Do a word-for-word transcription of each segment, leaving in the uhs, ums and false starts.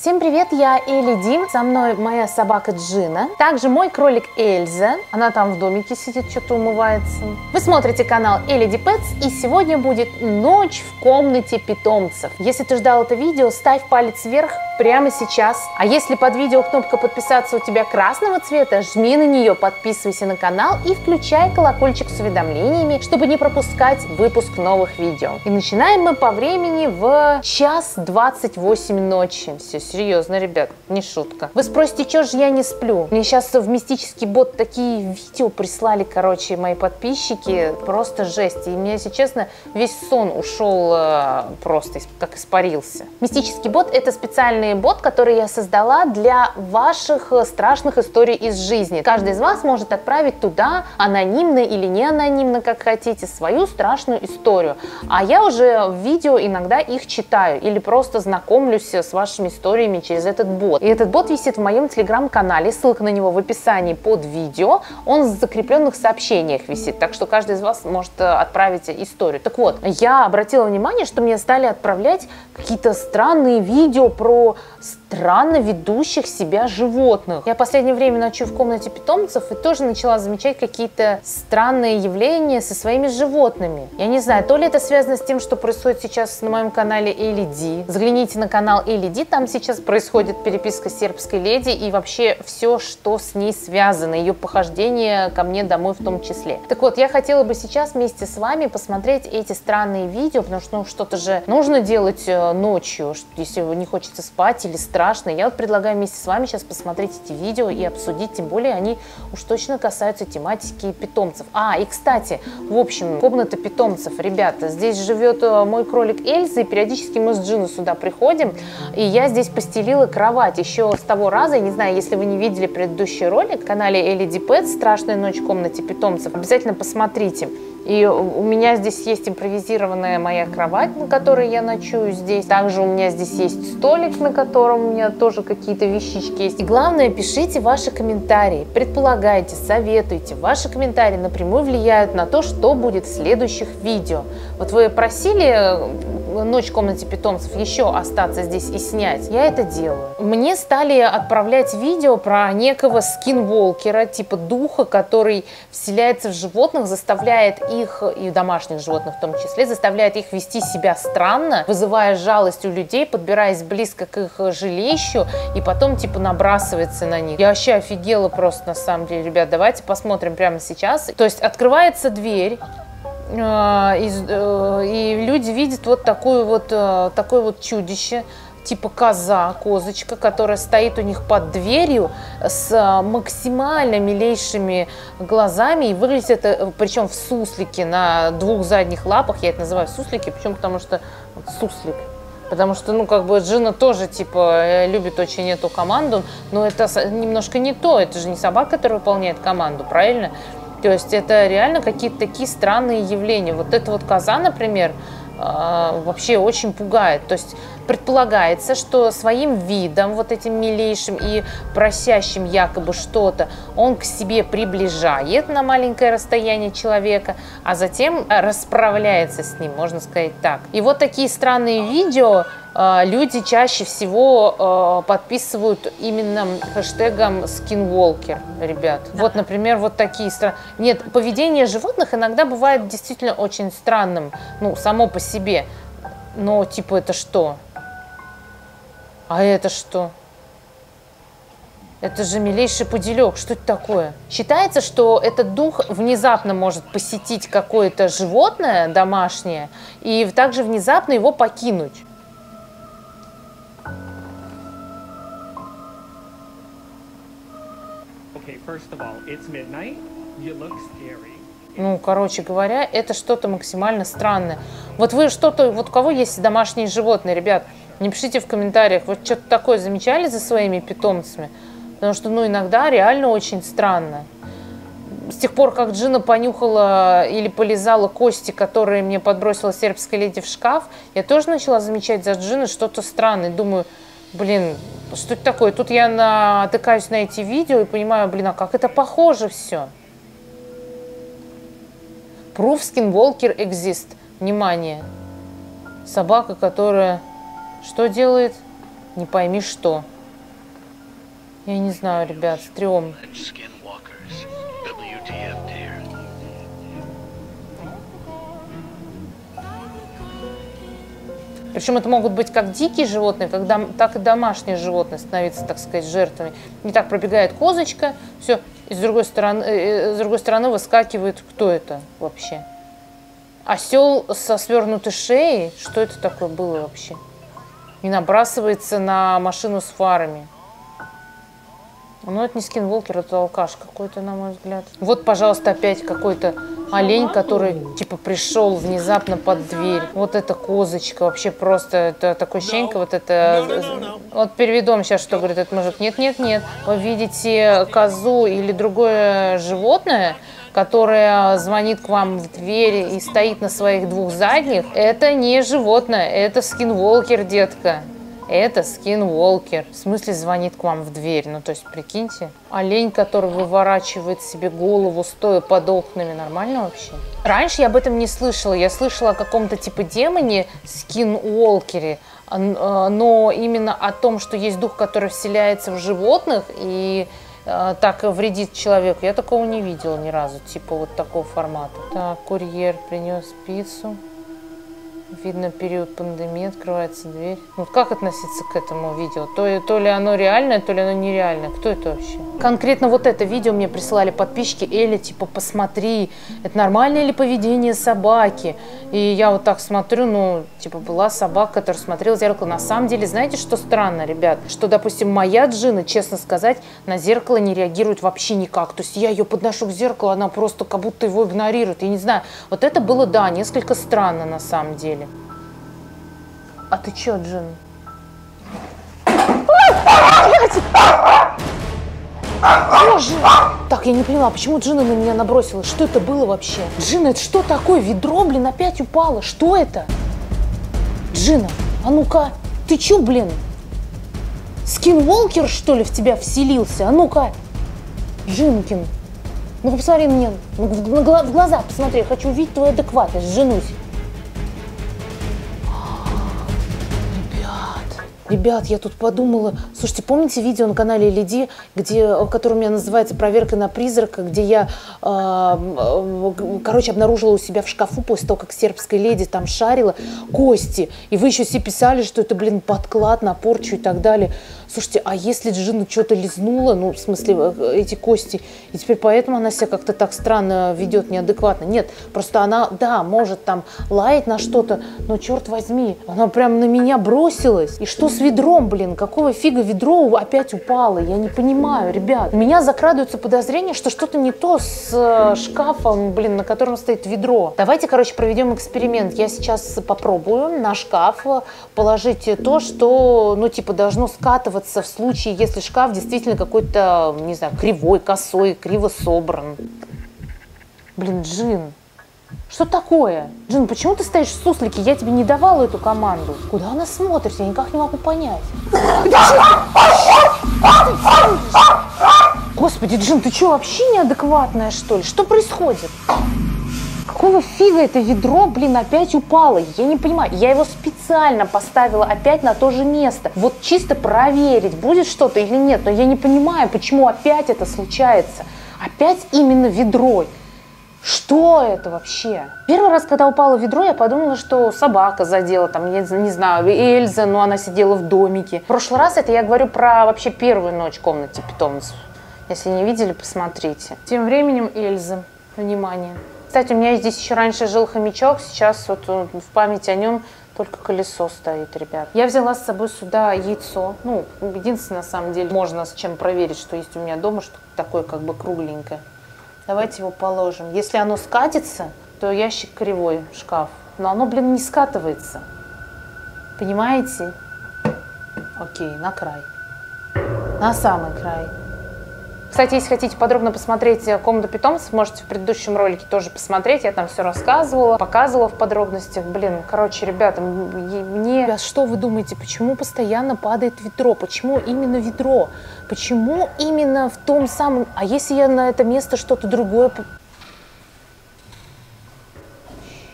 Всем привет, я Элли Ди, со мной моя собака Джина, также мой кролик Эльза, она там в домике сидит, что-то умывается. Вы смотрите канал Элли Ди Pets, и сегодня будет ночь в комнате питомцев. Если ты ждал это видео, ставь палец вверх прямо сейчас. А если под видео кнопка подписаться у тебя красного цвета, жми на нее, подписывайся на канал и включай колокольчик с уведомлениями, чтобы не пропускать выпуск новых видео. И начинаем мы по времени в час двадцать восемь ночи. Все серьезно, ребят, не шутка. Вы спросите, что же я не сплю? Мне сейчас в мистический бот такие видео прислали, короче, мои подписчики, просто жесть. И мне, если честно, весь сон ушел э, просто, как испарился. Мистический бот — это специальный бот, который я создала для ваших страшных историй из жизни. Каждый из вас может отправить туда анонимно или не анонимно, как хотите, свою страшную историю. А я уже в видео иногда их читаю или просто знакомлюсь с вашими историями через этот бот. И этот бот висит в моем телеграм-канале, ссылка на него в описании под видео. Он в закрепленных сообщениях висит, так что каждый из вас может отправить историю. Так вот, я обратила внимание, что мне стали отправлять какие-то странные видео про странно ведущих себя животных. Я в последнее время ночую в комнате питомцев и тоже начала замечать какие-то странные явления со своими животными. Я не знаю, то ли это связано с тем, что происходит сейчас на моем канале Элли Ди. Загляните на канал Элли Ди, там сейчас происходит переписка с сербской леди и вообще все, что с ней связано, ее похождение ко мне домой в том числе. Так вот, я хотела бы сейчас вместе с вами посмотреть эти странные видео, потому что ну, что-то же нужно делать ночью, если не хочется спать или страшно. Я вот предлагаю вместе с вами сейчас посмотреть эти видео и обсудить, тем более они уж точно касаются тематики питомцев. А, и кстати, в общем, комната питомцев, ребята, здесь живет мой кролик Эльза, и периодически мы с Джиной сюда приходим, и я здесь постелила кровать еще с того раза. Я не знаю, если вы не видели предыдущий ролик на канале Элли Ди Pets «Страшная ночь в комнате питомцев», обязательно посмотрите. И у меня здесь есть импровизированная моя кровать, на которой я ночую здесь. Также у меня здесь есть столик, на котором у меня тоже какие-то вещички есть. И главное, пишите ваши комментарии, предполагайте, советуйте. Ваши комментарии напрямую влияют на то, что будет в следующих видео. Вот вы просили «Ночь в комнате питомцев» еще остаться здесь и снять. Я это делаю. Мне стали отправлять видео про некого скинволкера, типа духа, который вселяется в животных, заставляет их, и домашних животных в том числе, заставляет их вести себя странно, вызывая жалость у людей, подбираясь близко к их жилищу и потом типа набрасывается на них. Я вообще офигела просто, на самом деле, ребят. Давайте посмотрим прямо сейчас. То есть открывается дверь, и, и люди видят вот такое вот, такое вот чудище, типа коза, козочка, которая стоит у них под дверью с максимально милейшими глазами, и выглядит это, причем в суслике на двух задних лапах. Я это называю суслики, почему? Потому что вот, суслик. Потому что, ну, как бы Джина тоже, типа, любит очень эту команду, но это немножко не то. Это же не собака, которая выполняет команду, правильно? То есть это реально какие-то такие странные явления. Вот эта вот коза, например, вообще очень пугает. То есть предполагается, что своим видом, вот этим милейшим и просящим якобы что-то, он к себе приближает на маленькое расстояние человека, а затем расправляется с ним, можно сказать так. И вот такие странные видео люди чаще всего подписывают именно хэштегом скинволкер, ребят. Вот, например, вот такие странные. Нет, поведение животных иногда бывает действительно очень странным, ну, само по себе. Но, типа, это что? А это что? Это же милейший пуделек. Что это такое? Считается, что этот дух внезапно может посетить какое-то животное домашнее и также внезапно его покинуть. Okay, first of all, it's midnight. You look scary. Ну, короче говоря, это что-то максимально странное. Вот вы что-то, вот у кого есть домашние животные, ребят, не пишите в комментариях, вот что-то такое замечали за своими питомцами? Потому что, ну, иногда реально очень странно. С тех пор, как Джина понюхала или полизала кости, которые мне подбросила сербская леди в шкаф, я тоже начала замечать за Джиной что-то странное. Думаю, блин, что это такое? Тут я натыкаюсь на эти видео и понимаю, блин, а как это похоже все. Proof Skinwalker Exist. Внимание. Собака, которая что делает? Не пойми что. Я не знаю, ребят, стрём. Причем это могут быть как дикие животные, когда, так и домашние животные становятся, так сказать, жертвами. Не так пробегает козочка, все, и с другой стороны, э, с другой стороны выскакивает, кто это вообще? Осел со свернутой шеей? Что это такое было вообще? И набрасывается на машину с фарами. Ну, это не скинволкер, это алкаш какой-то, на мой взгляд. Вот, пожалуйста, опять какой-то олень, который, типа, пришел внезапно под дверь. Вот эта козочка, вообще просто, это такой щенка, вот это... No, no, no, no. Вот переведом сейчас, что говорит этот мужик. Нет-нет-нет, вы видите козу или другое животное, которое звонит к вам в дверь и стоит на своих двух задних, это не животное, это скинволкер, детка. Это скинволкер. В смысле звонит к вам в дверь? Ну, то есть, прикиньте. Олень, который выворачивает себе голову, стоя под окнами. Нормально вообще? Раньше я об этом не слышала. Я слышала о каком-то типа демоне скинволкере. Но именно о том, что есть дух, который вселяется в животных и так вредит человеку, я такого не видела ни разу. Типа вот такого формата. Так, курьер принес пиццу. Видно, период пандемии, открывается дверь. Вот как относиться к этому видео? То, то ли оно реальное, то ли оно нереальное. Кто это вообще? Конкретно вот это видео мне присылали подписчики. Эля, типа, посмотри, это нормальное ли поведение собаки? И я вот так смотрю, ну, типа, была собака, которая смотрела в зеркало. На самом деле, знаете, что странно, ребят? Что, допустим, моя Джина, честно сказать, на зеркало не реагирует вообще никак. То есть я ее подношу к зеркалу, она просто как будто его игнорирует. Я не знаю, вот это было, да, несколько странно на самом деле. А ты чё, Джин? Боже! Так, я не поняла, почему Джина на меня набросилась? Что это было вообще? Джина, это что такое? Ведро, блин, опять упало. Что это? Джина, а ну-ка. Ты чё, блин? Скинволкер, что ли, в тебя вселился? А ну-ка. Джинкин. Ну-ка, посмотри на меня. В глаза посмотри. Я хочу увидеть твою адекватность. Женусь. Ребят, я тут подумала, слушайте, помните видео на канале Лиди, где, которое у меня называется «Проверка на призрака», где я, э, э, короче, обнаружила у себя в шкафу после того, как сербская леди там шарила кости, и вы еще все писали, что это, блин, подклад на порчу и так далее. Слушайте, а если Джина что-то лизнула, ну, в смысле, эти кости, и теперь поэтому она себя как-то так странно ведет, неадекватно? Нет, просто она, да, может там лаять на что-то, но, черт возьми, она прям на меня бросилась. И что с ведром, блин? Какого фига ведро опять упало? Я не понимаю, ребят. У меня закрадываются подозрения, что что-то не то с шкафом, блин, на котором стоит ведро. Давайте, короче, проведем эксперимент. Я сейчас попробую на шкаф положить то, что, ну, типа, должно скатываться в случае, если шкаф действительно какой-то, не знаю, кривой, косой, криво собран. Блин, Джин, что такое? Джин, почему ты стоишь в суслике? Я тебе не давала эту команду. Куда она смотрит? Я никак не могу понять. Господи, Джин, ты что, вообще неадекватная, что ли? Что происходит? Какого фига это ведро, блин, опять упало? Я не понимаю. Я его специально поставила опять на то же место. Вот чисто проверить, будет что-то или нет. Но я не понимаю, почему опять это случается. Опять именно ведро. Что это вообще? Первый раз, когда упало ведро, я подумала, что собака задела, там, я не знаю, Эльза, но она сидела в домике. В прошлый раз это я говорю про вообще первую ночь в комнате питомцев. Если не видели, посмотрите. Тем временем Эльза. Внимание. Кстати, у меня здесь еще раньше жил хомячок, сейчас вот в память о нем только колесо стоит, ребят. Я взяла с собой сюда яйцо. Ну, единственное, на самом деле, можно с чем проверить, что есть у меня дома, что такое как бы кругленькое. Давайте его положим. Если оно скатится, то ящик кривой, шкаф. Но оно, блин, не скатывается. Понимаете? Окей, на край. На самый край. Кстати, если хотите подробно посмотреть комнату питомцев, можете в предыдущем ролике тоже посмотреть. Я там все рассказывала, показывала в подробностях. Блин, короче, ребята, мне... Что вы думаете, почему постоянно падает ведро? Почему именно ведро? Почему именно в том самом... А если я на это место что-то другое...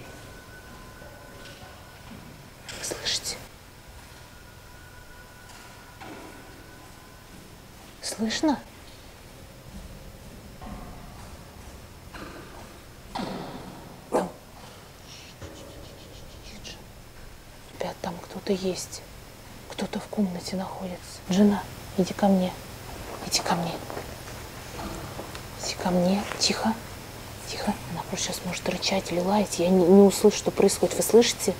Слышите? Слышно? Ребят, там кто-то есть. Кто-то в комнате находится. Джина, иди ко мне. Иди ко мне. Иди ко мне. Тихо. Тихо. Она просто сейчас может рычать или лаять. Я не, не услышу, что происходит. Вы слышите?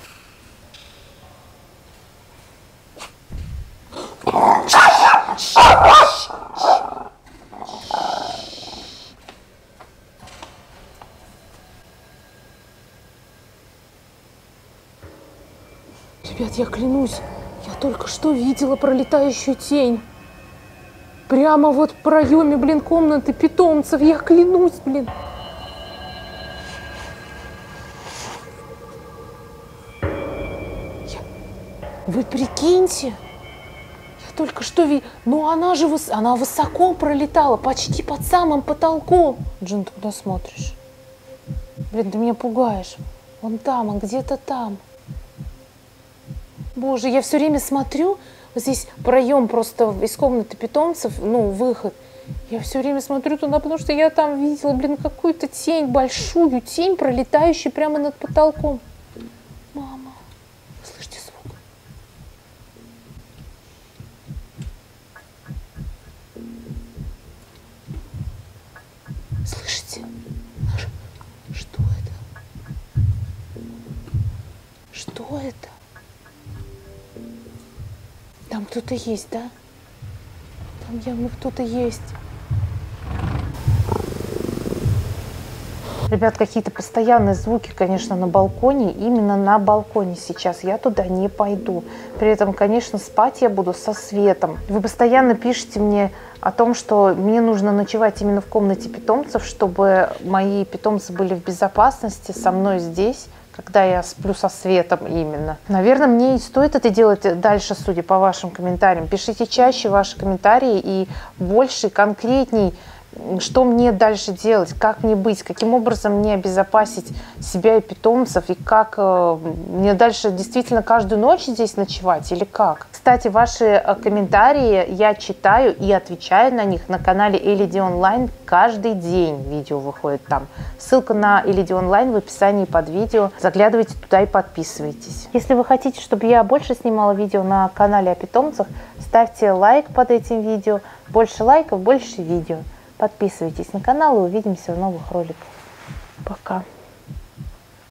Ребят, я клянусь, я только что видела пролетающую тень. Прямо вот в проеме, блин, комнаты питомцев. Я клянусь, блин. Я... Вы прикиньте. Я только что видела. Ну она же выс... она высоко пролетала, почти под самым потолком. Джин, ты куда смотришь? Блин, ты меня пугаешь. Вон там, он где-то там. Боже, я все время смотрю, вот здесь проем просто из комнаты питомцев, ну, выход. Я все время смотрю туда, потому что я там видела, блин, какую-то тень, большую тень, пролетающую прямо над потолком. Мама, вы слышите звук? Слышите? Что это? Что это? Там кто-то есть, да? Там явно кто-то есть. Ребят, какие-то постоянные звуки, конечно, на балконе. Именно на балконе сейчас. Я туда не пойду. При этом, конечно, спать я буду со светом. Вы постоянно пишете мне о том, что мне нужно ночевать именно в комнате питомцев, чтобы мои питомцы были в безопасности со мной здесь, когда я сплю со светом именно. Наверное, мне и стоит это делать дальше, судя по вашим комментариям. Пишите чаще ваши комментарии и больше, конкретней, что мне дальше делать, как мне быть, каким образом мне обезопасить себя и питомцев, и как э, мне дальше действительно каждую ночь здесь ночевать или как. Кстати, ваши комментарии я читаю и отвечаю на них на канале Элиди Онлайн. Каждый день видео выходит там. Ссылка на Элиди Онлайн в описании под видео. Заглядывайте туда и подписывайтесь. Если вы хотите, чтобы я больше снимала видео на канале о питомцах, ставьте лайк под этим видео. Больше лайков, больше видео. Подписывайтесь на канал и увидимся в новых роликах. Пока.